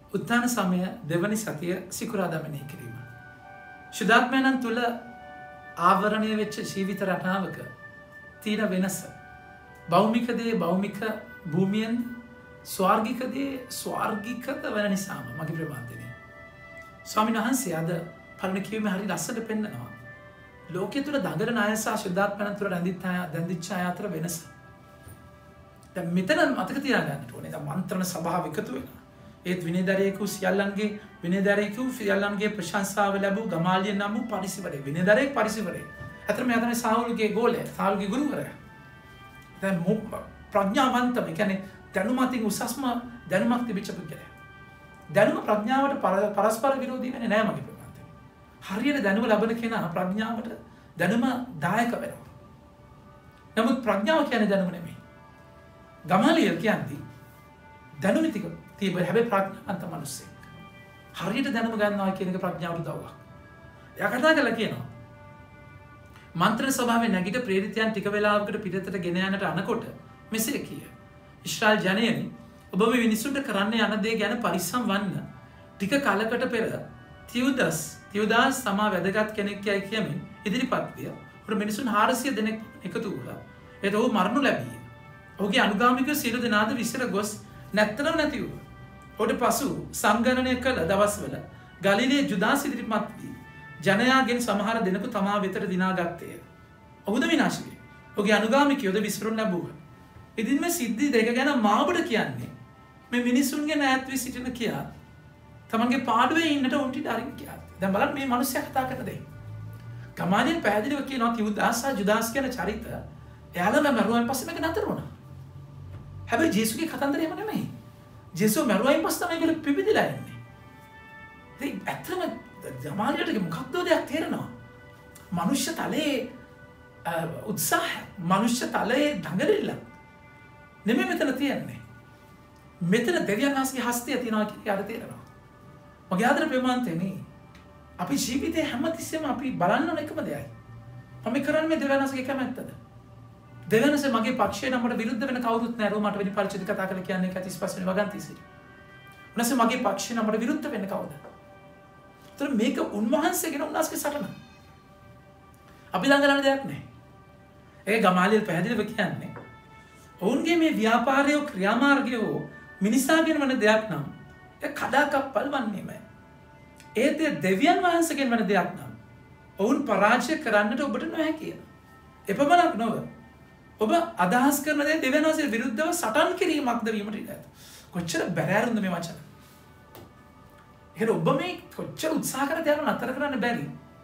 උත්තාන සමය දෙවනි සතිය සිකුරාදා මෙනෙහි කිරීම. ශුද්ධාත්මයන් තුල ආවරණය වෙච්ච ජීවිත රටාවක තියෙන වෙනස. භෞමික දේ භෞමික භූමියෙන් ස්වර්ගික දේ ස්වර්ගිකත වෙන නිසාම මගේ ප්‍රමාදනේ. ස්වාමීන් වහන්සේ අද පරණ කියීමේ හරි ලස්සනට පෙන්නනවා. ලෝකයේ තුල දඟලන අය සහ ශුද්ධාත්මයන් තුල රැඳිච්ච අය අතර වෙනස. දැන් මෙතන මතක තියාගන්න ඕනේ. දැන් මන්ත්‍රණ සභාව එකතු වෙනවා. ඒත් විනයදරයෙකු සියල්ලන්ගේ ප්‍රශංසාව ලැබූ ගමාලිය නම් වූ පරිසිවරේ විනයදරයෙක් පරිසිවරේ. අතන මේ අතන සාවුල්ගේ ගෝලයා, සාවුල්ගේ ගුරුවරයා. දැන් ප්‍රඥාවන්තම, ඒ කියන්නේ දැනුමකින් උසස්ම දැනුමක් තිබිච්ච පුද්ගලයා. දැනුම ප්‍රඥාවට පරස්පර විරෝධී වෙන්නේ නැහැ මගේ ප්‍රමාණය. හරියට දැනුම ලබන කෙනා ප්‍රඥාවට දැනුම දායක වෙනවා. නමුත් ප්‍රඥාව කියන්නේ දැනුම නෙමෙයි. ගමාලිය කියන්නේ දැනුම තිබෙන හැබැයි ප්‍රඥාවන්ත මිනිස්සෙක්. හරියට දැනුම ගන්නවා කියන එක ප්‍රඥාවට උදව්වක්. එයා කතා කරලා කියනවා මන්ත්‍ර ස්වභාවයෙන් නැගිට ප්‍රේරිතයන් ටික වේලාවකට පිටතට ගෙන යන්නට අනකොට මෙසේ කිය. ඊශ්‍රායල් ජනයනි, ඔබ මේ මිනිසුන්ට කරන්න යන දේ ගැන පරිස්සම් වන්න. ටික කලකට පෙර තියුදාස් තමා වැදගත් කෙනෙක් යයි කියමින් ඉදිරිපත් විය. උඩ මිනිසුන් 400 දෙනෙක් එකතු වුණා. ඒත් ඔහු මරණු ලැබියේ. ඔහුගේ අනුගාමිකයෝ සියලු දෙනාද විසිර ගොස් නැත්තරම නැති වුණා. ඔහුට පසු සංගණනය කළ දවස්වල ගලිලේ ජුදාස් ඉදිරිපත් වී ජනයාගෙන් සමහර දෙනෙකු තමා වෙතට දිනාගත්තේය. ඔහුද විනාශ වී. ඔහුගේ අනුගාමිකයෝද විසිරුණු ලැබුවා. ඉතින් මේ සිද්ධි දෙක ගැන මා ඔබට කියන්නේ මේ මිනිසුන්ගෙන් ඈත් වී සිටින කියා තමන්ගේ පාඩුවේ ඉන්නට උන්ටි ඩරින් කියා. දැන් බලන්න මේ මිනිස්සයා කතා කරන දේ. ගමාලියල් පැහැදිලිව කියනවා තියුදාස් සහ ජුදාස් කියන චරිත එයාලා මරුවන් පස්සේ මේක නතර වුණා. හැබැයි ජේසුගේ කතන්දරය එහෙම නෙමෙයි. ජේසුස් මරුවයින් පස්සේ තමයි ඒගොල්ලෝ පිබිදලා ඉන්නේ. ඉතින් ඇත්තම ගමාලියට මොකක්ද දෙයක් තේරෙනවා. මනුෂ්‍ය තලයේ උත්සාහ, මනුෂ්‍ය තලයේ දඟලිල්ල නෙමෙයි මෙතන තියන්නේ. මෙතන දෙවියන් වහන්සේගේ හස්තය තියෙනවා කියන එක තේරෙනවා. මගේ ආදර ප්‍රේමාන්තනේ අපි ජීවිතේ හැමතිස්සෙම අපි බලන්න ඕන එකම දෙයයි. මම කරන්නේ මේ දෙවියන් වහන්සේගේ කැමැත්තද? දෙවියන් වහන්සේ මගේ පක්ෂේ නමට විරුද්ධ වෙන කවුරුත් නැහැ. රෝමට වෙනි පරිච්ඡේද කතා කරලා කියන්නේ 35 වෙනි වගන්තිසිට. උන්වහන්සේ මගේ පක්ෂේ නමට විරුද්ධ වෙන්න කවුද? ඒතර මේක උන්වහන්සේගෙන උන්වහන්සේගේ සටන. අපි දඟලන දෙයක් නැහැ. ඒක ගමාලියල් පැහැදිලිව කියන්නේ ඔවුන්ගේ මේ ව්‍යාපාරය ක්‍රියාමාර්ගය මිනිසාගෙන වන දෙයක් නම් ඒ කඩාකප්පල් වන්නේමයි. ඒත් දෙවියන් වහන්සේගෙන් වන දෙයක් නම් ඔවුන් පරාජය කරන්නට ඔබට නොහැකිය. එපමණක් නොව ඔබ අදහස් කරන දේ දෙවියන් වහන්සේ විරුද්ධව සටන් කිරීමක්ද වීමට ඉඩ ඇත. කොච්චර බැරෑරුම්ද මේ වචන. එහෙනම් ඔබ මේ කොච්චර උත්සාහ කරලා තියන නතර කරන්න බැරි.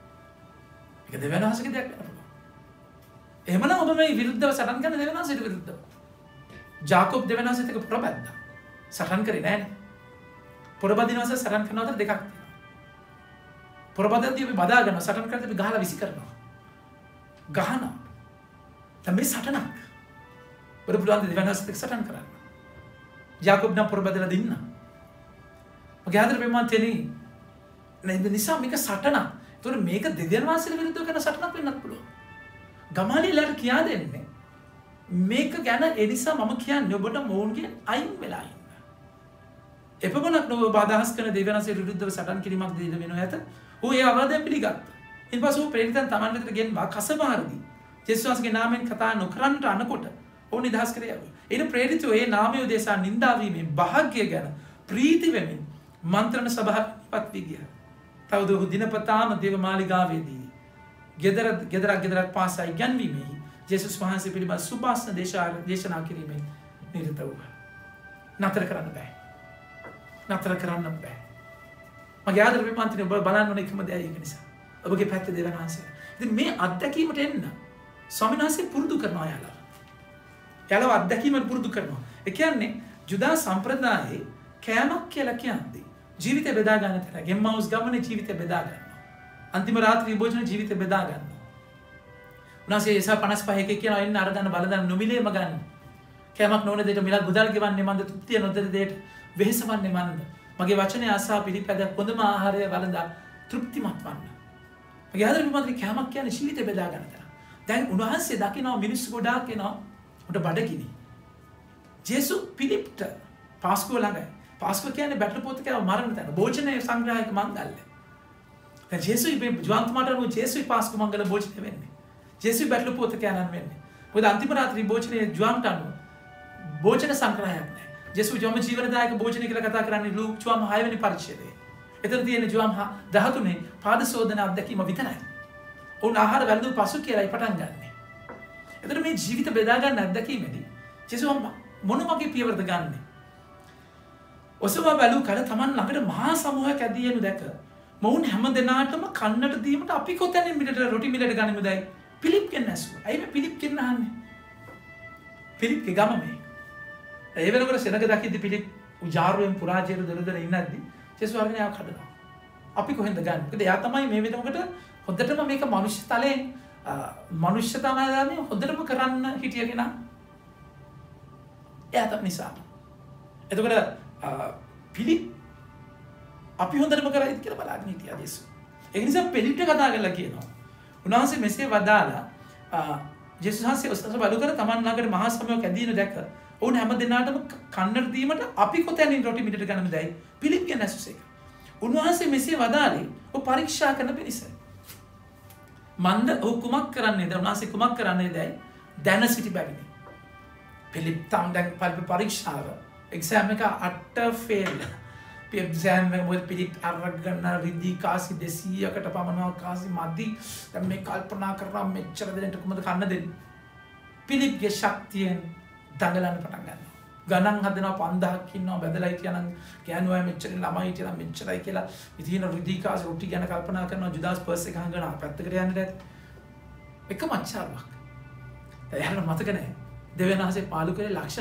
ඒක දෙවියන් වහන්සේගේ දෙයක් නෙවෙයි. එහෙමනම් ඔබ මේ විරුද්ධව සටන් කරන දෙවියන් වහන්සේට විරුද්ධව. ජාකොබ් දෙවියන් වහන්සේට එක පොරබද්දා. සටන් කරේ නෑනේ. පොරබදින වහන්සේ සටන් කරන අතර දෙකක් තියෙනවා. පොරබදද්දී අපි බදා ගන්නවා, සටන් කරද්දී අපි ගහලා විසි කරනවා. ගහනවා. දැන් මේ සටනක්. ඔබ පුළුවන් දෙවියන් වහන්සේට සටන් කරන්න. ජාකොබ් නම් පොරබදලා දින්න. මගේ ආදර ප්‍රේමන්තයනි නේද නිසා මේක සටනක්. ඒතකොට මේක දෙවියන් වහන්සේට විරුද්ධව කරන සටනක් වෙන්නත් පුළුවන්. ගමාලියලට කියා දෙන්නේ මේක ගැන ඒ නිසා මම කියන්නේ ඔබට මොවුන්ගෙන් අයින් වෙලා ඉන්න. එපමණක් නොව ඔබ අදහස් කරන දෙවියන් වහන්සේට විරුද්ධව සටන් කිරීමක් දෙන්න වෙනව ඇත. ඌ ඒ අවවාදයෙන් පිළිගත්තා. ඊට පස්සේ ඌ ප්‍රේරිතයන් තමන් වෙතට ගෙන්වා කසබහරදී ජේසුස්ගේ නාමයෙන් කතා නොකරන්නට අනකොට ඌ නිදහස් කරේ. එන ප්‍රේරිතයෝ ඒ නාමය උදෙසා නිඳා වීමෙන් භාග්‍ය ගැන ප්‍රීති වෙමින් මන්ත්‍රණ සභාවපත් වී ගියා. තවද ඔහු දිනපතාම දේව මාලිගාවේදී ගෙදරක් පාසා ඉගැන්වීමෙහි ජේසුස් වහන්සේ පිළිබඳ සුභාෂණ දේශනා කිරීමෙන් නිරත වුණා. නතර කරන්න බෑ. නතර කරන්න බෑ. මගේ ආදර ප්‍රේමන්තනි ඔබ බලන්න ඕන එකම දෙයයි ඒක නිසා. ඔබගේ පැත්තේ දෙවියන් වහන්සේ. ඉතින් මේ අත්දැකීමට එන්න ස්වාමීන් වහන්සේ පුරුදු කරනවා යාළුවා. යාළුවා අත්දැකීමට පුරුදු කරනවා. ඒ කියන්නේ ජුදා සම්ප්‍රදායේ කෑමක් කියලා කියන්නේ ජීවිතය බෙදා ගන්න තැන. ගෙම්මවුස් ගමනේ ජීවිතය බෙදා ගන්නවා. අන්තිම රාත්‍රී භෝජන ජීවිතය බෙදා ගන්නවා. උනාසේ ඒසා 55 එකේ කියනවා එන්න අරගෙන බලදන්න නොමිලේම ගන්න. කෑමක් නොවන දෙයට මිලක් ගුදල් ගෙවන්නේ මන්ද තෘප්තිය නොදෙන දෙයට වෙහෙසවන්නේ මන්ද. මගේ වචනේ ආසා පිළිපැද හොඳම ආහාරය වළඳා තෘප්තිමත් වන්න. මගේ ආදරේ පුතේ කෑමක් කියන්නේ ජීවිතය බෙදා ගන්න තැන. දැන් උන්වහන්සේ දකිනවා මිනිස්සු ගොඩාක් එනවා උට බඩගිනි. ජේසුස් පිලිප්ට පාස්කුව ළඟයි. පාස්කුව කියන්නේ බැටළු පෝතකයව මරණ තැන. භෝජනයේ සංග්‍රහයක මංගල්‍ය. දැන් ජේසුයි මේ ජුවන්තුමාට අනුව ජේසුයි පාස්කු මංගල භෝජනය වෙන්නේ. ජේසුයි බැටළු පෝතකයන්න් වෙන්නේ. මොකද අන්තිම රාත්‍රී භෝජනයේ ජුවන්ට අනුව භෝජන සංග්‍රහයක් නැහැ. ජේසුයි ජොම ජීවනදායක භෝජනය කියලා කතා කරන්නේ ලූක් ජුවම් 6 වෙනි පරිච්ඡේදයේ. එතන තියෙන ජුවම් 13 පාද සෝදන අත්දැකීම විතරයි. උන් ආහාර වැළඳු පසු කියලායි පටන් ගන්නෙ. එතන මේ ජීවිත බෙදා ගන්න අත්දැකීමේදී ජේසුස් මොන වගේ පියවරද ගන්නෙ? ඔසවා බැලු කල තමන් ළඟට මහා සමූහයක් ඇදී යනු දැක මොවුන් හැම දෙනාටම කන්නට දීමට අපි කොතැනින් මිලට රොටි මිලට ගනිමුදයි පිලිප්ගෙන් ඇසුවා. ඇයි මේ පිලිප්ගෙන් අහන්නේ? පිලිප්ගේ ගම මේ. ඒ වෙනකොට සෙනග දකිද්දි පිලිප් උජාරුවෙන් පුරාජයට දොරදොර ඉන්නද්දි ජේසුස් වර්ගනේ ආව කඩනවා. අපි කොහෙන්ද ගන්නේ? මොකද එයා තමයි මේ වෙනකොට හොඳටම මේක මනුෂ්‍ය තලයෙන් මනුෂ්‍ය තමයි හොඳටම කරන්න හිටිය කෙනා. එයා තමයි නිසා. එතකොට පිලිප් අපි හොඳටම කරයිද කියලා බලාගෙන හිටියා ජේසුස්. ඒ නිසා පිලිප්ට කතා කරලා කියනවා. උන්වහන්සේ මෙසේ වදාලා ජේසුස් වහන්සේ ඔස්තර බලු කර තමන් ළඟට මහා සමයක් ඇදීන දැක ඔවුන් හැම දිනාටම කන්නට දීමට අපි කොතැනින් රොටි මිටට ගන්නමදයි පිලිප් කියන ඇසුස් එක. උන්වහන්සේ මෙසේ වදාළේ ඔව් පරීක්ෂා කරන පිණිස. මන්ද ඔහු කුමක් කරන්නේද? උන්වහන්සේ කුමක් කරන්නේදයි දැන සිටි බැවිනි. පිලිප් තම දැන් පරීක්ෂාව එක්සෑම් එක අට ෆේල්. එක්සෑම් එක මොකද පිලිප් අරගෙන රිදී කාසි 200කට පමණ කාසි මදි. දැන් මේ කල්පනා කරලා මෙච්චර දෙන්නට කොහොමද කන්න දෙන්නේ? පිලිප්ගේ ශක්තියෙන් දඟලන්න පටන් ගන්නවා. ගණන් හදනවා 5000ක් ඉන්නවා බෙදලා හිටියනම් ගෑනුවා මෙච්චර ළමයි හිටියනම් මෙච්චරයි කියලා ඉතින් රිදී කාසි රොටි ගැන කල්පනා කරනවා ජුදාස් පර්ස් එක හංගනවා පැත්තකට යන්න දැත්. එකම අච්චාරුවක්. එයාට මතක නැහැ. දෙවියන්වහන්සේ පාලු කරේ ලක්ෂ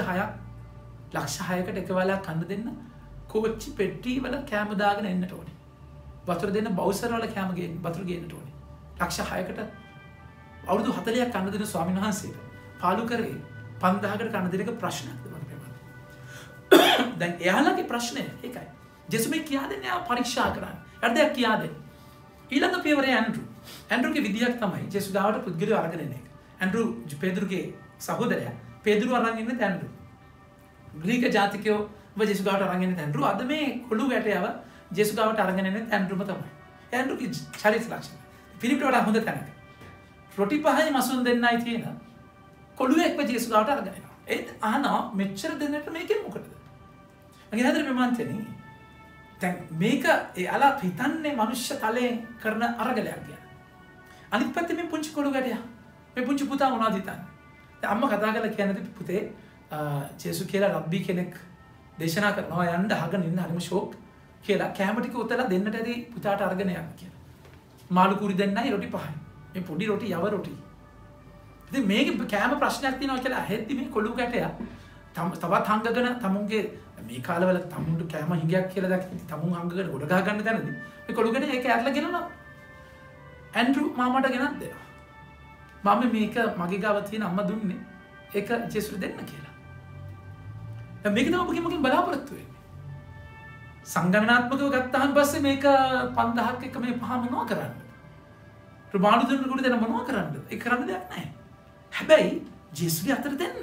6කට එක වෙලාවක් කන්න දෙන්න කෝච්චි පෙට්ටි වල කැම දාගෙන එන්නට ඕනේ. වතුර දෙන්න බවුසර් වල කැම ගේන්න වතුර ගේන්නට ඕනේ. ලක්ෂ 6කට අවුරුදු 40ක් කන්න දෙන ස්වාමීන් වහන්සේට පාලු කරේ 5000කට කන්න දෙන එක ප්‍රශ්නයක්ද මට පේනවා. දැන් එයාලගේ ප්‍රශ්නය ඒකයි. ජේසුස් මේ කියා දෙන්නේ ආ පරීක්ෂා කරන්න. හරිද කියා දෙන්නේ. ඊළඟ පියවරේ ඇන්ඩ්‍රූගේ විදියක් තමයි ජේසුස් ගාවට පුද්ගලයෝ අරගෙන එන එක. ඇන්ඩ්‍රූ පේදුරුගේ සහෝදරයා. පේදුරු අරන් ඉන්නේ ඇන්ඩ්‍රූ. ග්‍රීක ජාතිකයෝ ජේසුස් ගාවට අරන් ඉන්නේ ඇන්ඩ්‍රූ. අද මේ කොළු ගැටයව ජේසුස් ගාවට අරගෙන එන්නේ ඇන්ඩ්‍රූම තමයි. ඇන්ඩ්‍රූගේ චරිත ලක්ෂණ. ෆිලිප්ට වඩා හොඳ තැනක. රොටි පහයි මසුන් දෙන්නයි තියෙන. කොළුවෙක්ව ජේසුස් ගාවට අරගෙන එනවා. ඒත් අහනවා මෙච්චර දෙන්නට මේකෙන් මොකටද? මගේ හදර මෙමන්තෙනි. දැන් මේක එයාලා හිතන්නේ මනුෂ්‍ය තලයෙන් කරන අරගලයක් කියලා. අනිත් පැත්තේ මේ පුංචි කොළු ගැටයා. මේ පුංචි පුතා මොනවද හිතන්නේ? දැන් අම්මා කතා කරලා කියන්නේ පුතේ ජේසුස් කියලා රබ්බි කෙනෙක් දේශනා කරනවා යන්න අහගෙන ඉන්න හරිම ෂෝක් කියලා කැම ටික උතලා දෙන්නට ඇති පුතාට අරගෙන යන්න කියලා. මාළු කුරි දෙන්නයි රොටි පහයි. මේ පොඩි රොටි යව රොටි. ඉතින් මේකේ කැම ප්‍රශ්නයක් තියෙනවා කියලා ඇහෙද්දි මේ කොළු ගැටයා තවත් හංගගෙන තමුන්ගේ මේ කාලවල තමුන්ට කැම හිඟයක් කියලා දැක්කේ තමුන් හංගගෙන ගොඩ ගහ ගන්න තැනදී මේ කොළු ගැටේ ඒක ඇරලා ගෙනනවා. ඇන්ඩ්‍රූ මාමට ගෙනත් දෙනවා. මම මේක මගේ ගාව තියෙන අම්මා දුන්නේ ඒක ජේසුස් දෙන්න කියලා. දැන් මේක තමයි ඔබගෙන් බලාපොරොත්තු වෙන්නේ. සංගණනාත්මකව ගත්තාන් පස්සේ මේක 5000ක් එක මේ පහ මොනවා කරන්නද? ප්‍රමාණ දුන්න කොට දෙන මොනවා කරන්නද? ඒක කරන්න දෙයක් නැහැ. හැබැයි ජේසුස්ගේ අතට දෙන්න.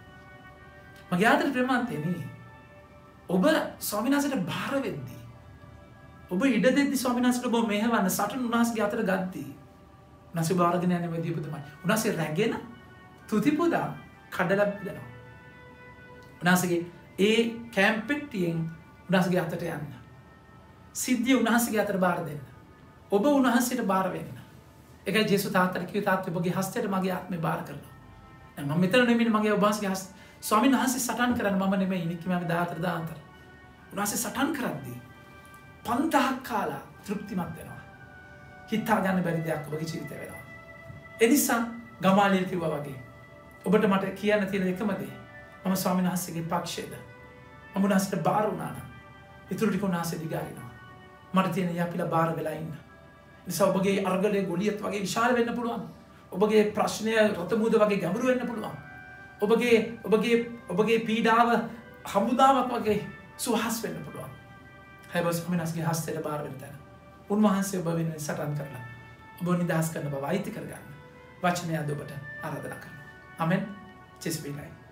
මගේ ආදර ප්‍රේමන්තේනි. ඔබ ස්වාමීන් වහන්සේට බාර වෙද්දී ඔබ ඉඩ දෙද්දී ස්වාමීන් වහන්සේට ඔබ මෙහෙවන්න සටන් උන්වහන්සේගේ අතට ගද්දී උන්වහන්සේ බාරගෙන යන්නේ මේ දීපු තමයි. උන්වහන්සේ රැගෙන තුතිපුදා කඩලා දෙනවා. උන්වහන්සේගේ ඒ කැම්පෙට්ටියෙන් උන්වහන්සේගේ අතට යන්න. සිද්ධිය උන්වහන්සේගේ අතට බාර දෙන්න. ඔබ උන්වහන්සේට බාර වෙන්න. ඒකයි ජේසුස් තාත්තට කිව්වේ තාත්තේ ඔබගේ හස්තයට මගේ ආත්මය බාර කරනවා. දැන් මම මෙතන නෙමෙයි මගේ ඔබ වහන්සේගේ හස්ත ස්වාමීන් වහන්සේ සටන් කරන්න මම නෙමෙයි නික්කීමේ 14 දාන්තර. උන්වහන්සේ සටන් කරද්දී 5000ක් කාලා තෘප්තිමත් වෙනවා. හිතා ගන්න බැරි දෙයක් ඔබගේ ජීවිතේ වෙනවා. ඒ නිසා ගමාලියල් කිව්වා වගේ ඔබට මට කියන්න තියෙන එකම දේ මම ස්වාමීන් වහන්සේගේ පක්ෂයේද මම උන්වහන්සේට බාර වුණා නම් ඊටු ටික උන්වහන්සේ දිගාරිනවා. මට තියෙන යපිලා බාර වෙලා ඉන්න. නිසා ඔබගේ අර්ගලේ ගොලියත් වගේ විශාල වෙන්න පුළුවන්. ඔබගේ ප්‍රශ්නය රත මුද වගේ ගැඹුරු වෙන්න පුළුවන්. ඔබගේ පීඩාව හමුදාවක් වගේ සුවහස් වෙන්න පුළුවන්. හැබැයි ස්වාමීන් වහන්සේගේ හස්තයට බාර වෙන්න තැන උන්වහන්සේ ඔබ වෙනුවෙන් සටන් කරලා ඔබ නිදහස් කරන බව අයිති කරගන්න වචනය අද ඔබට ආරාධනා කරනවා. ආමෙන්. ජේසුස් වෙයි.